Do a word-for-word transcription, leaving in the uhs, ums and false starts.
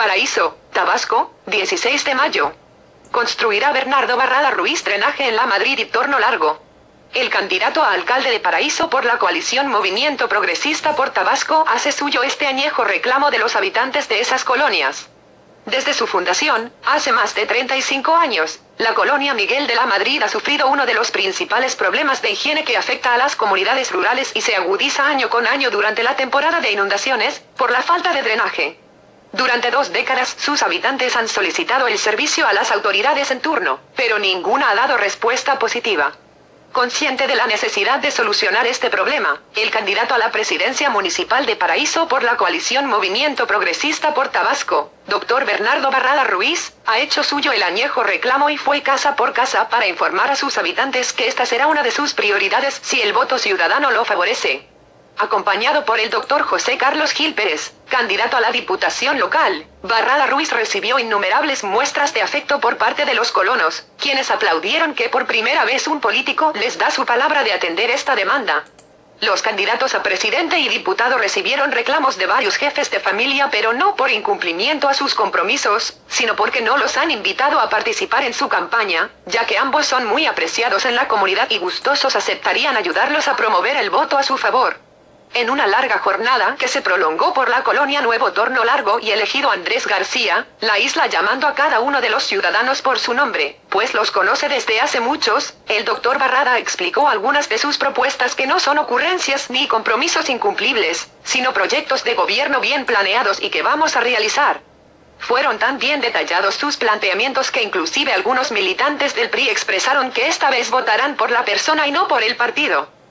Paraíso, Tabasco, dieciséis de mayo. Construirá Bernardo Barrada Ruiz drenaje en la Madrid y Torno Largo. El candidato a alcalde de Paraíso por la coalición Movimiento Progresista por Tabasco hace suyo este añejo reclamo de los habitantes de esas colonias. Desde su fundación, hace más de treinta y cinco años, la colonia Miguel de la Madrid ha sufrido uno de los principales problemas de higiene que afecta a las comunidades rurales y se agudiza año con año durante la temporada de inundaciones, por la falta de drenaje. Durante dos décadas, sus habitantes han solicitado el servicio a las autoridades en turno, pero ninguna ha dado respuesta positiva. Consciente de la necesidad de solucionar este problema, el candidato a la presidencia municipal de Paraíso por la coalición Movimiento Progresista por Tabasco, doctor Bernardo Barrada Ruiz, ha hecho suyo el añejo reclamo y fue casa por casa para informar a sus habitantes que esta será una de sus prioridades si el voto ciudadano lo favorece. Acompañado por el doctor José Carlos Gil Pérez, candidato a la diputación local, Barrada Ruiz recibió innumerables muestras de afecto por parte de los colonos, quienes aplaudieron que por primera vez un político les da su palabra de atender esta demanda. Los candidatos a presidente y diputado recibieron reclamos de varios jefes de familia, pero no por incumplimiento a sus compromisos, sino porque no los han invitado a participar en su campaña, ya que ambos son muy apreciados en la comunidad y gustosos aceptarían ayudarlos a promover el voto a su favor. En una larga jornada que se prolongó por la colonia Nuevo Torno Largo y elegido Andrés García, la isla llamando a cada uno de los ciudadanos por su nombre, pues los conoce desde hace muchos, el doctor Barrada explicó algunas de sus propuestas que no son ocurrencias ni compromisos incumplibles, sino proyectos de gobierno bien planeados y que vamos a realizar. Fueron tan bien detallados sus planteamientos que inclusive algunos militantes del P R I expresaron que esta vez votarán por la persona y no por el partido.